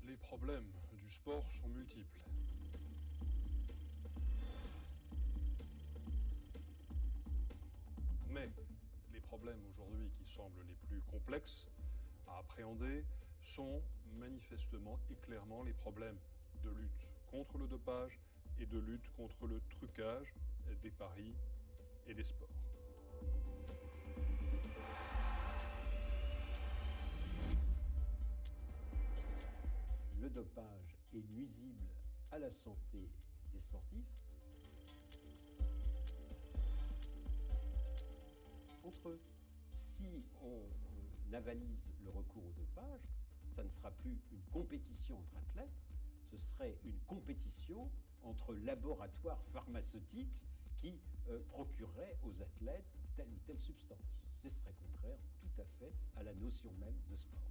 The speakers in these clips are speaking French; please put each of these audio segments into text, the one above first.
Les problèmes du sport sont multiples. Mais les problèmes aujourd'hui qui semblent les plus complexes à appréhender sont manifestement et clairement les problèmes de lutte contre le dopage et de lutte contre le trucage des paris et des sports. Le dopage est nuisible à la santé des sportifs. Entre eux, si on avalise le recours au dopage, ça ne sera plus une compétition entre athlètes, ce serait une compétition entre laboratoires pharmaceutiques qui procureraient aux athlètes telle ou telle substance. Ce serait contraire tout à fait à la notion même de sport.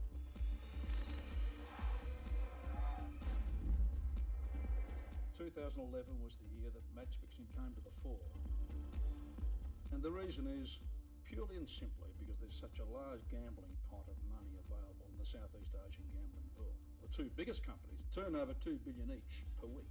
In 2011 was the year that match fixing came to the fore. And the reason is purely and simply because there's such a large gambling pot of money available in the Southeast Asian gambling pool. The two biggest companies turn over $2 billion each per week.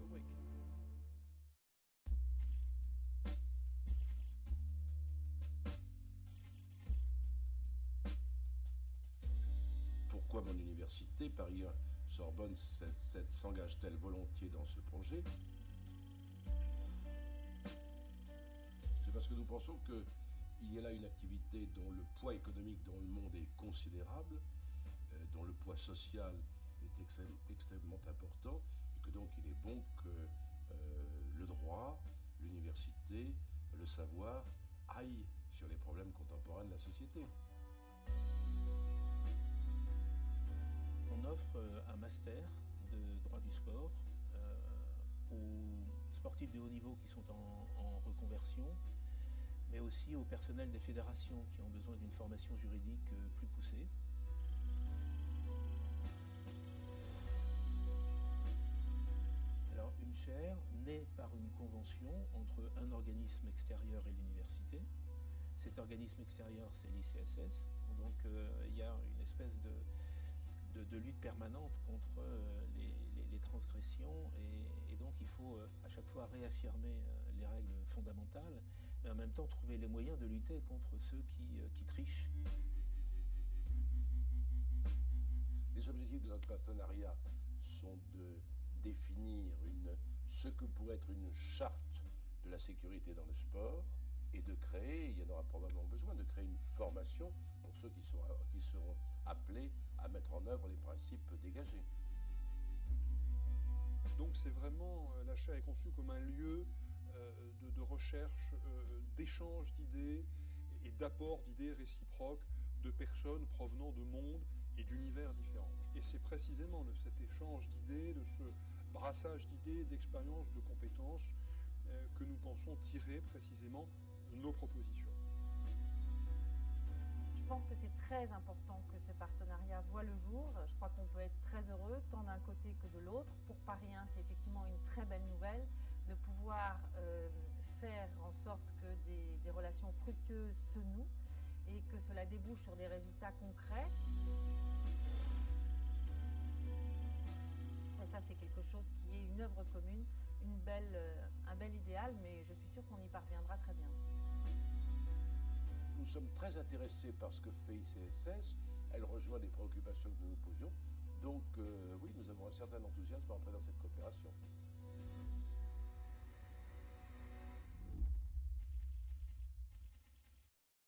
Pourquoi mon université, Pantheon-Sorbonne, s'engage-t-elle volontiers dans ce projet? C'est parce que nous pensons qu'il y a là une activité dont le poids économique dans le monde est considérable, dont le poids social est extrêmement important, et que donc il est bon que le droit, l'université, le savoir aillent sur les problèmes contemporains de la société. On offre un master de droit du sport aux sportifs de haut niveau qui sont en reconversion, mais aussi au personnel des fédérations qui ont besoin d'une formation juridique plus poussée. Alors, une chaire naît par une convention entre un organisme extérieur et l'université. Cet organisme extérieur, c'est l'ICSS. Donc, il y a une espèce de lutte permanente contre les transgressions et donc il faut à chaque fois réaffirmer les règles fondamentales, mais en même temps trouver les moyens de lutter contre ceux qui trichent. Les objectifs de notre partenariat sont de définir ce que pourrait être une charte de la sécurité dans le sport et de créer, il y en aura probablement besoin, de créer une formation pour ceux qui seront appelés à mettre en œuvre les principes dégagés. Donc c'est vraiment, la chaire est conçue comme un lieu de recherche, d'échange d'idées et d'apport d'idées réciproques de personnes provenant de mondes et d'univers différents. Et c'est précisément de cet échange d'idées, de ce brassage d'idées, d'expériences, de compétences que nous pensons tirer précisément nos propositions. Je pense que c'est très important que ce partenariat voit le jour. Je crois qu'on peut être très heureux, tant d'un côté que de l'autre. Pour Paris 1, c'est effectivement une très belle nouvelle de pouvoir faire en sorte que des relations fructueuses se nouent et que cela débouche sur des résultats concrets. Et ça, c'est quelque chose qui est une œuvre commune, un bel idéal, mais je suis sûre qu'on y parviendra très bien. Nous sommes très intéressés par ce que fait ICSS. Elle rejoint des préoccupations que nous nous posions. Donc oui, nous avons un certain enthousiasme à entrer dans cette coopération.